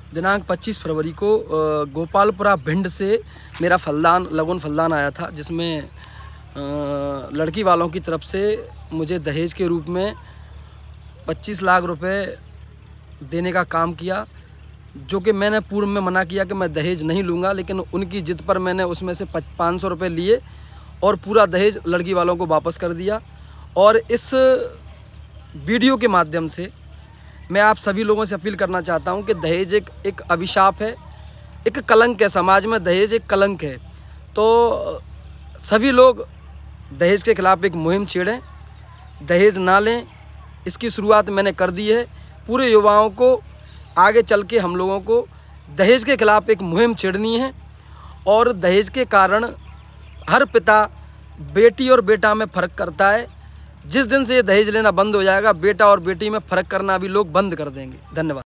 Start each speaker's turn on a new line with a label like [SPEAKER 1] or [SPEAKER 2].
[SPEAKER 1] दिनांक 25 फरवरी को गोपालपुरा भिंड से मेरा लगन फलदान आया था, जिसमें लड़की वालों की तरफ से मुझे दहेज के रूप में 25 लाख रुपए देने का काम किया, जो कि मैंने पूर्व में मना किया कि मैं दहेज नहीं लूँगा, लेकिन उनकी जिद पर मैंने उसमें से 500 रुपये लिए और पूरा दहेज लड़की वालों को वापस कर दिया। और इस वीडियो के माध्यम से मैं आप सभी लोगों से अपील करना चाहता हूं कि दहेज एक अभिशाप है, एक कलंक है, समाज में दहेज एक कलंक है। तो सभी लोग दहेज के खिलाफ एक मुहिम छेड़ें, दहेज ना लें। इसकी शुरुआत मैंने कर दी है। पूरे युवाओं को आगे चल के हम लोगों को दहेज के खिलाफ एक मुहिम छेड़नी है। और दहेज के कारण हर पिता बेटी और बेटा में फ़र्क करता है। जिस दिन से ये दहेज लेना बंद हो जाएगा, बेटा और बेटी में फ़र्क करना भी लोग बंद कर देंगे। धन्यवाद।